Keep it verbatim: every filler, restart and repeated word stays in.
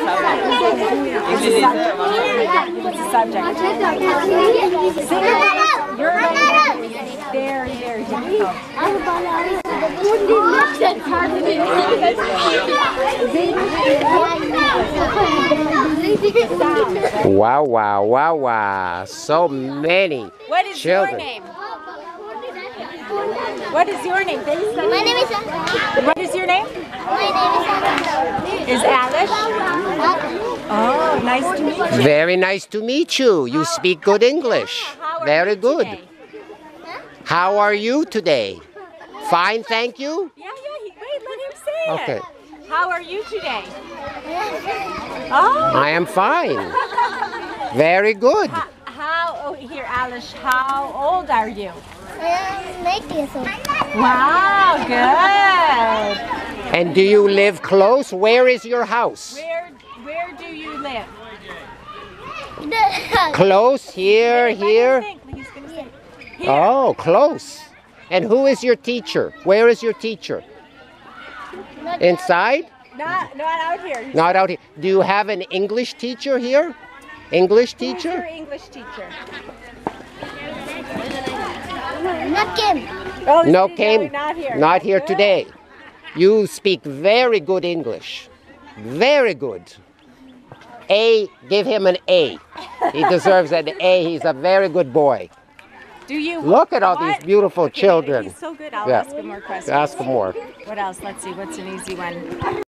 What's the subject? Sing it. You're very, very difficult. It's hard to do. Wow, wow, wow, wow. So many What is children. your name? What is your name? My name is What is your name? My name is Is Alice? Oh, nice to meet you. Very nice to meet you. You speak good English. How are Very you good. today? How are you today? Fine, thank you. Yeah, yeah. He, wait, let him say Okay. it. How are you today? Oh. I am fine. Very good. How, how, oh, here, Alice, how old are you? I'm eight years old. Wow, good. And do you live close? Where is your house? Where, where do you live? Close, here, Let him here. think. He's gonna say, here. Oh, close. And who is your teacher? Where is your teacher? Inside? Not, not out here. He's Not out here. Do you have an English teacher here? English Who's your teacher? English teacher? Not Kim. Oh, No, no, Kim. not here. Not here Good. today. You speak very good English. Very good. A, give him an A. He deserves an A. He's a very good boy. Do you Look at all what? these beautiful Okay, children. He's so good. I'll Yeah. ask him more questions. Ask him more. What else? Let's see. What's an easy one?